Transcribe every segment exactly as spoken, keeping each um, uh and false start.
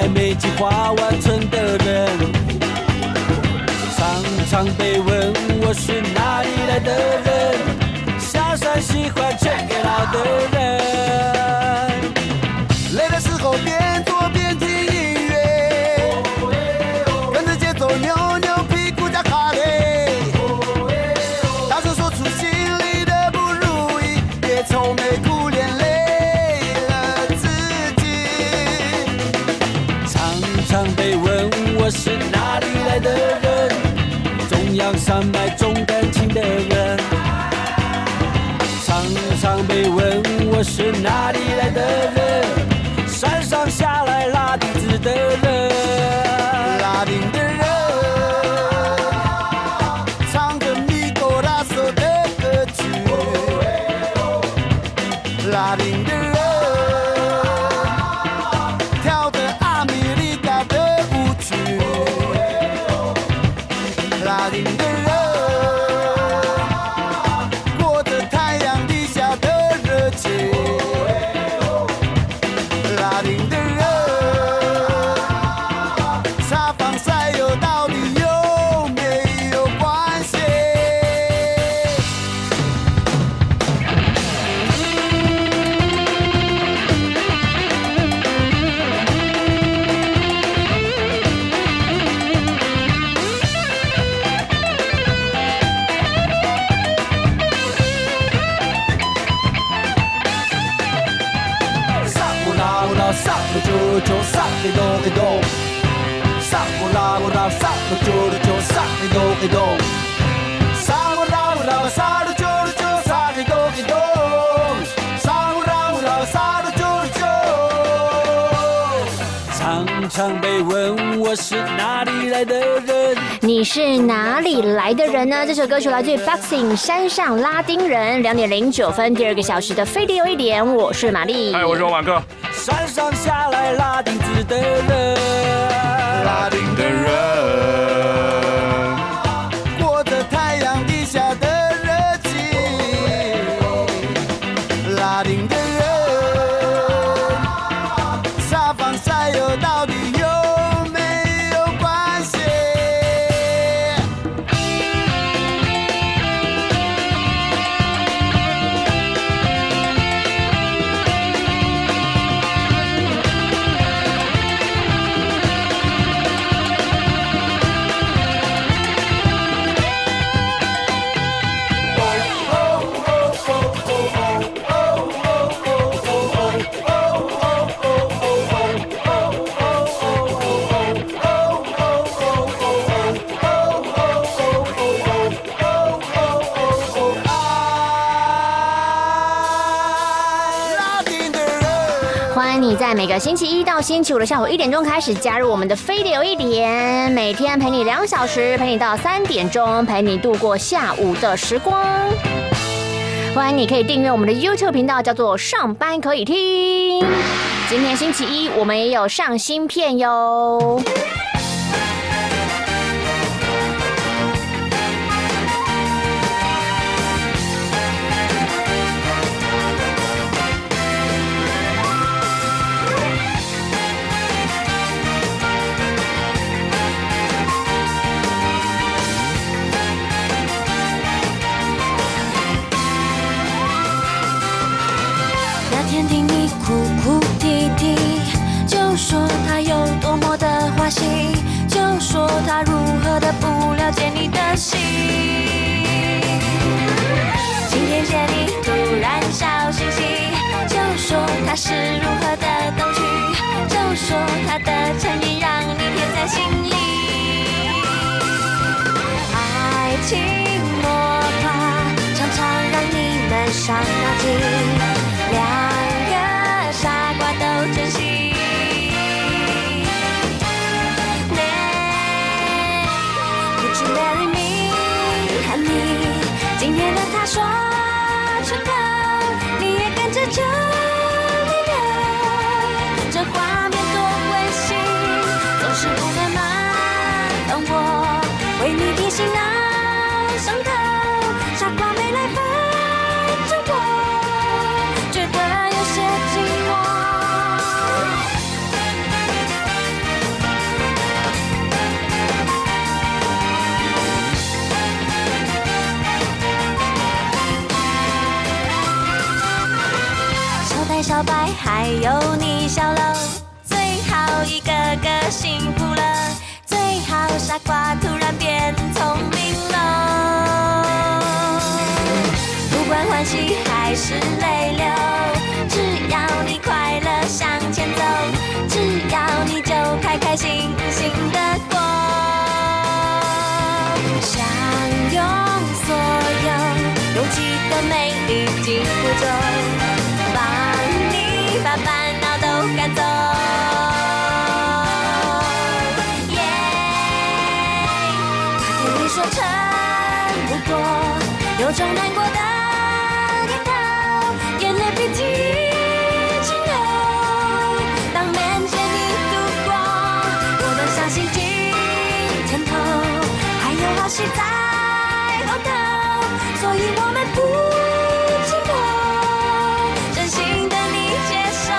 来没计划完成的人，常常被问我是哪里来的人，下山喜欢 check it out 的人。累的时候边做边听音乐，跟着节奏扭扭屁股加卡累，大声说出心里的不如意，别愁眉苦脸累了自己。常常被问我是哪里来的人，中央山脉重感情的人。常常被问我是哪里来的人，山上下来拉笛子的人，拉丁的人，唱着米高拉索的歌曲，拉丁的人，跳着阿美利亚的舞曲，拉丁的人，过着太阳底下的热情，拉丁的人，擦防晒油到底有没有关系？萨布九九萨黑咚黑咚，萨布拉布拉萨布九九萨黑咚黑咚，萨布拉布拉萨布九九萨黑咚黑咚，萨布拉布拉萨布九九。常常被问我是哪里来的人， 你是哪里来的人呢？这首歌曲来自于 Boxing 山上拉丁人，两点零九分，第二个小时的飞碟有一点，我是玛丽， 嗨，我是罗马哥。 山上下来拉笛子的人，拉丁的人，过着太阳底下的热情，拉丁的人，擦防晒油到底有没有关系？ 欢迎你在每个星期一到星期五的下午一点钟开始加入我们的飞碟有一点，每天陪你两小时，陪你到三点钟，陪你度过下午的时光。欢迎你可以订阅我们的 YouTube 频道，叫做上班可以听。今天星期一，我们也有上新片哟。 天听你哭哭啼啼，就说他有多么的花心，就说他如何的不了解你的心。今天见你突然笑嘻嘻，就说他是如何的动趣，就说他的诚意让你甜在心里。爱情魔法常常让你们伤脑筋，两个傻瓜都真心。Would you marry me, honey？ 今天的他说出口，你也跟外还有你笑了，最好一个个幸福了，最好傻瓜突然变聪明了。不管欢喜还是泪流，只要你快乐向前走，只要你就开开心心的过，享用所有勇气的美丽紧箍咒，帮你把烦恼都赶走。耶，那天你说撑不过，有种难过的念头，眼泪鼻涕清流。当面前你度过，我都相信今天头还有好戏在后头，所以我们不寂寞，真心的你接受。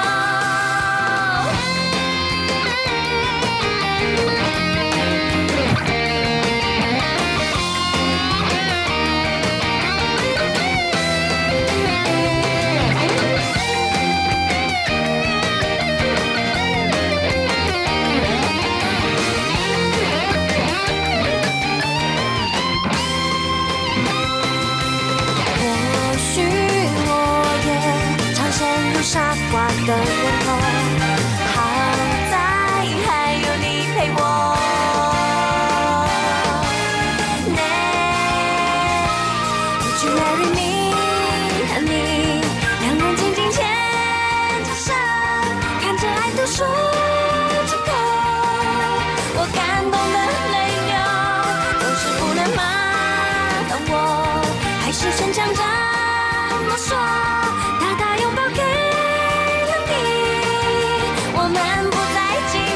或许我也常陷入傻瓜的人头，好在还有你陪我。Would you marry me？ 和你两人紧紧牵着手，看着爱都说出口，我感动的泪流，总是不能麻烦我，还是逞强这么说，大大拥抱给了你，我们不再寂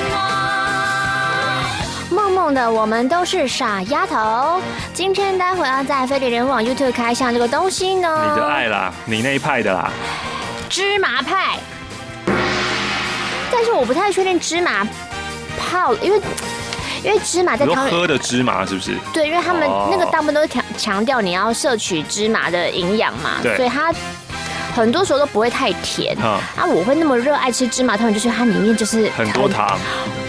寞。 梦梦的我们都是傻丫头。今天待会要在飞碟人网 YouTube 开箱这个东西呢， 你的爱啦，你那一派的啦， 芝麻派。但是我不太确定芝麻泡，因为因为芝麻在你说汤圆喝的芝麻是不是？ 对，因为他们哦那个大部分都是强强调你要摄取芝麻的营养嘛， 对所以它很多时候都不会太甜。 嗯啊，我会那么热爱吃芝麻汤圆，就是它里面就是很多糖，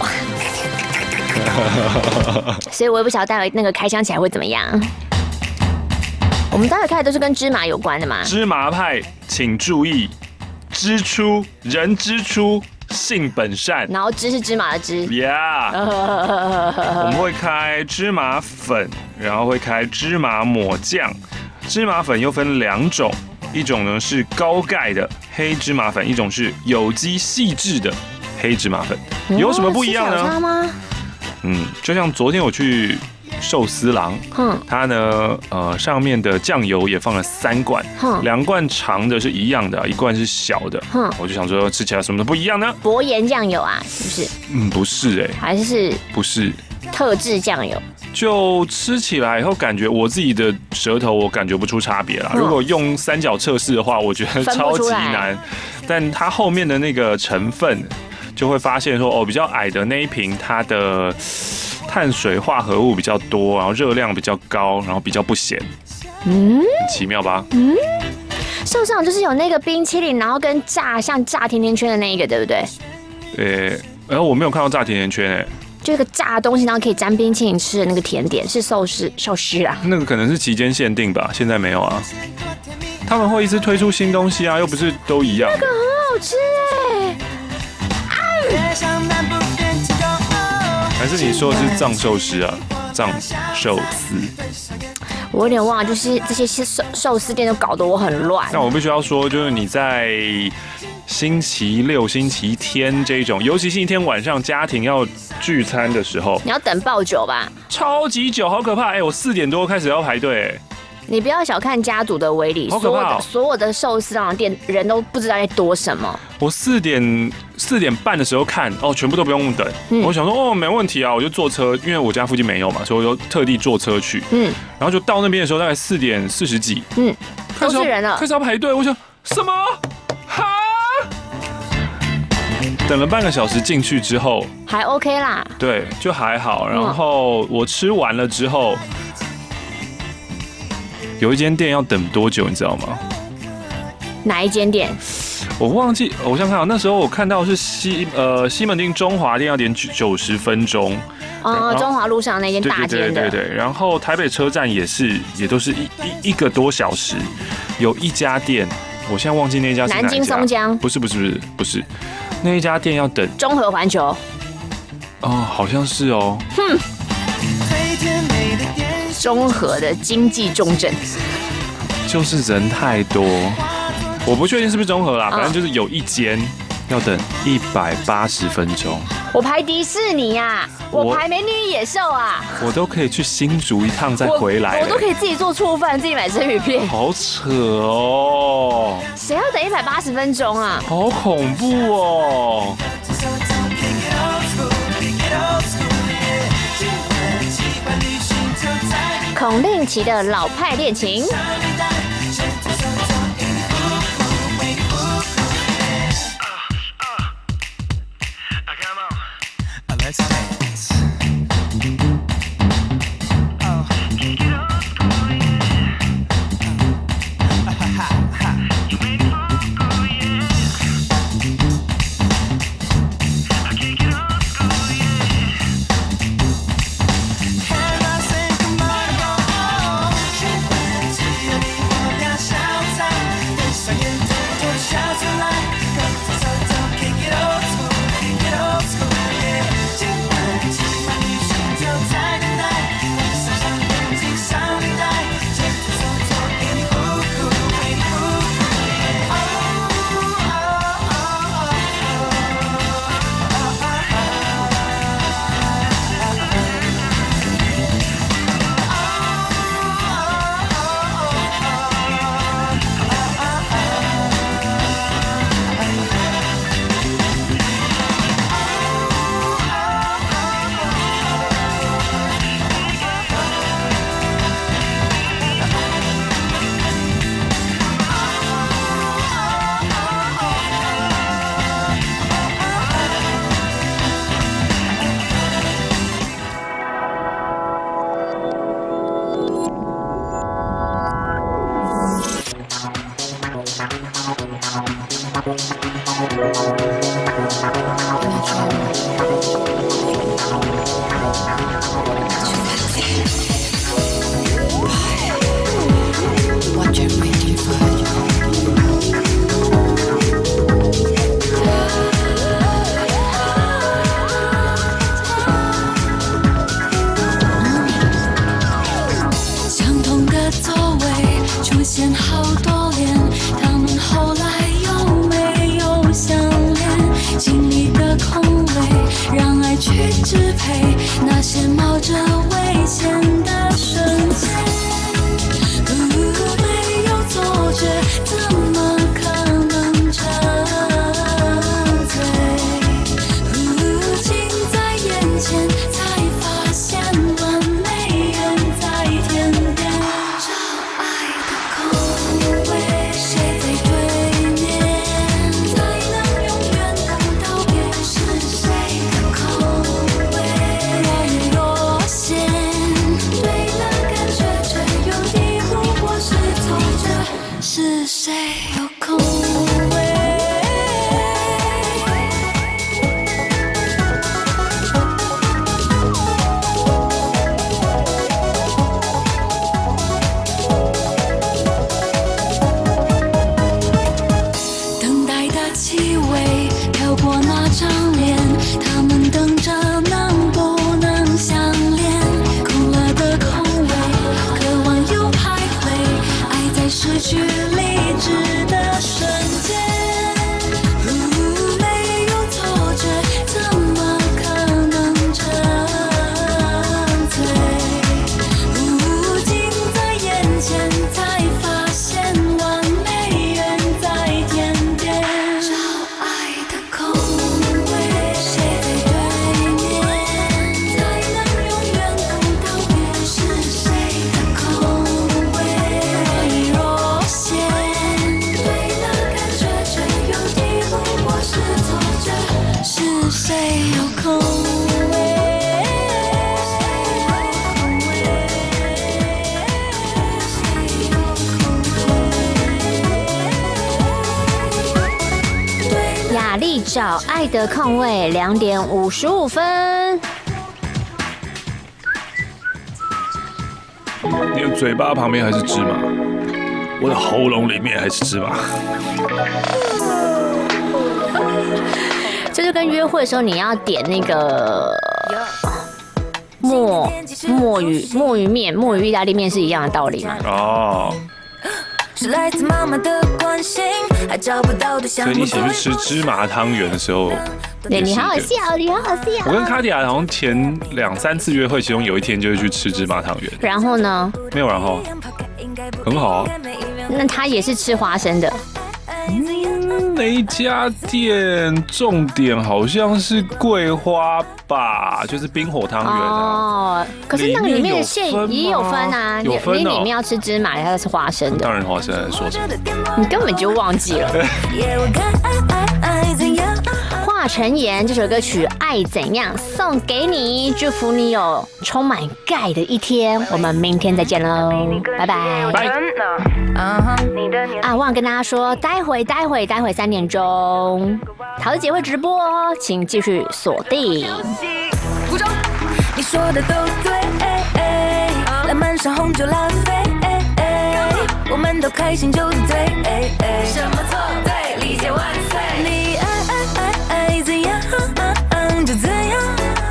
所以我也不晓得待会那个开箱起来会怎么样。我们待会开的都是跟芝麻有关的嘛。 芝麻派请注意，之初人之初性本善然后芝是芝麻的芝。 ，Yeah，我们会开芝麻粉，然后会开芝麻抹酱。芝麻粉又分两种，一种呢是高钙的黑芝麻粉，一种是有机细致的黑芝麻粉，有什么不一样哦吃起来有差呢？ 吗？ 嗯，就像昨天我去寿司郎， 哼它呢，呃，上面的酱油也放了三罐， 哼两罐长的是一样的，一罐是小的。 哼我就想说，吃起来什么都不一样呢？ 薄盐酱油啊，是不是？ 嗯，不是哎、 还是不是， 特制酱油？ 就吃起来以后感觉我自己的舌头我感觉不出差别啦。 嗯如果用三角测试的话，我觉得分不超级出来难。但它后面的那个成分，就会发现说，哦，比较矮的那一瓶，它的碳水化合物比较多，然后热量比较高，然后比较不咸， 嗯， 很奇妙吧？ 寿司郎就是有那个冰淇淋，然后跟炸像炸甜甜圈的那一个，对不对？ 呃、然后我没有看到炸甜甜圈诶、 就一个炸的东西，然后可以沾冰淇淋吃的那个甜点，是寿司寿司啊。 那个可能是期间限定吧，现在没有啊。他们会一直推出新东西啊，又不是都一样。 很好吃哎、 还是你说的是藏寿司啊？藏寿司。 我有点忘了，就是这些寿寿司店都搞得我很乱。 那我必须要说，就是你在星期六、星期天这种，尤其星期天晚上家庭要聚餐的时候， 你要等爆酒吧？ 超级久，好可怕！哎、我四点多开始要排队、哎你不要小看家族的威力，所有好可怕哦的所有的寿司郎店人都不知道在多什么。 我四点四点半的时候看，哦，全部都不用等。 嗯我想说，哦，没问题啊，我就坐车，因为我家附近没有嘛，所以我就特地坐车去。 嗯然后就到那边的时候，大概四点四十几， 嗯， 开始要都是人了开。始要排队。我想什么？哈？等了半个小时进去之后， 还 OK 啦。 对，就还好。 嗯然后我吃完了之后，有一间店要等多久，你知道吗？ 哪一间店？ 我忘记，我想想看，那时候我看到是西呃西门町中华店要点九十分钟。 哦，中华路上那间大间的。 对对对对。然后台北车站也是，也都是一一一个多小时。有一家店，我现在忘记那家是哪一家。南京松江。 不是不是不是不是，那一家店要等。 中和环球。 哦，好像是哦。哼。 中和的经济重镇。 就是人太多，我不确定是不是中和啦，反正就是有一间要等一百八十分钟。 我排迪士尼呀、啊，我排美女与野兽啊， 我都可以去新竹一趟再回来我， 我都可以自己做醋饭，自己买生鱼片， 好扯哦！ 谁要等一百八十分钟啊？ 好恐怖哦！ 孔令奇的老派恋情。 找爱的空位，谁在对面？ 玛丽找爱的空位，两点五十五分。 你的嘴巴旁边还是芝麻，我的喉咙里面还是芝麻。 这就跟约会的时候你要点那个墨墨鱼墨鱼面、墨鱼意大利面是一样的道理嘛？ 哦。 是来自妈妈的关心，还找不到对象。 所以一起去吃芝麻汤圆的时候， 对你好好笑，你好好笑。 我跟卡迪亚好像前两三次约会，其中有一天就会去吃芝麻汤圆。 然后呢？ 没有然后，很好啊。 那他也是吃花生的。 嗯，那一家店重点好像是桂花吧，就是冰火汤圆啊。 哦，可是那个里面的馅也有分啊， 有分哦。 你里面要吃芝麻，还要吃花生的。 当然花生在说什么？ 你根本就忘记了。华晨妍这首歌曲《爱怎样》送给你，祝福你有充满钙的一天。我们明天再见喽，拜拜。 拜。 啊，忘了跟大家说，待会待会待会三点钟，桃子姐会直播哦，请继续锁定。 你说的都对，浪漫上红酒拉菲，我们都开心就对，什么错对，理解万岁。你爱爱爱爱怎样就怎样，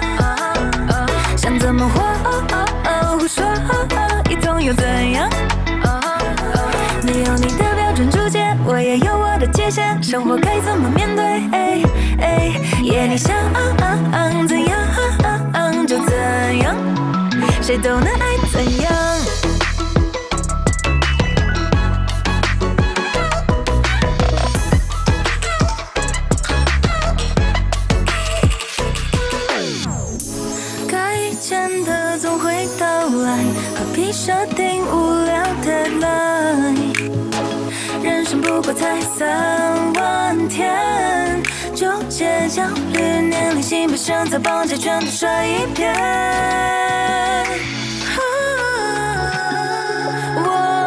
想怎么活胡说一通又怎样？你有你的标准主见，我也有我的界限，生活该怎么面对？耶，你想怎样就怎样，谁都能爱怎样。该见的总会到来，何必设定无聊 deadline？ 人生不过才三万天，纠结焦虑年龄性别身材绑架全都甩一遍。我